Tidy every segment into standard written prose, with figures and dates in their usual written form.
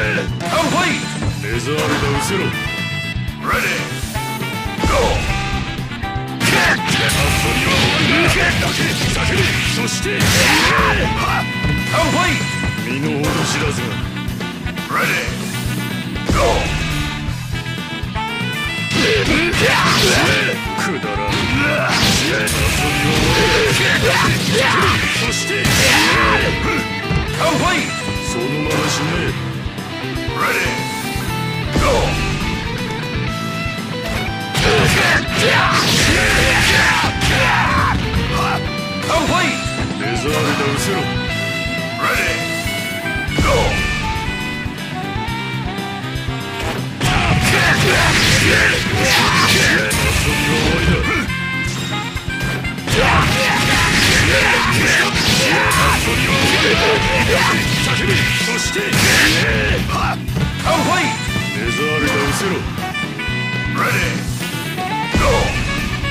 乾杯。 レザールダウセロ。 レディーゴー。そして乾杯。 身の程知らずが。 レディーゴー。 くだらん。 そして乾杯。 そのまま死ね。 レディーゴー。乾杯。 レザールダウセロ。 レディーゴー。そして乾杯。 レザールダウセロ。 レディーゴー。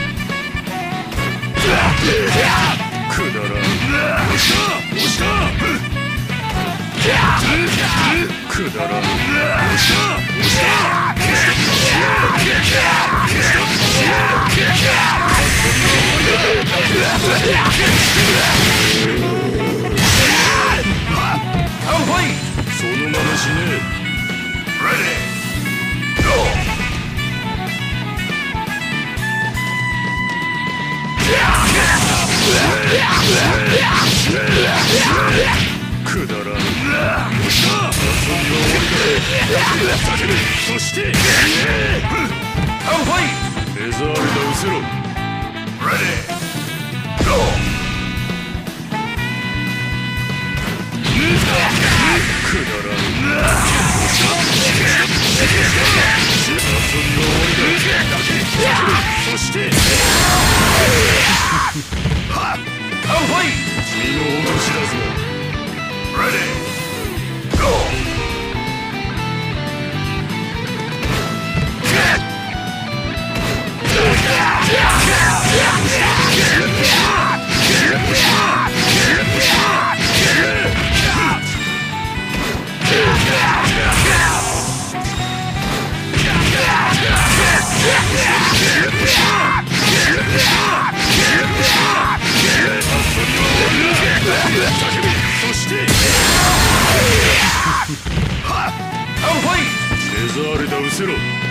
くだらん。 押したくだらん。 乾杯。 そのまま死ね。 レディーゴー。 くだらん。 そして乾杯。 レザールダウセロ。 レディーゴー。 くだらん。 そして乾杯。 身の程知らずが。 レディーゴー。そして乾杯。 レザールダウセロ。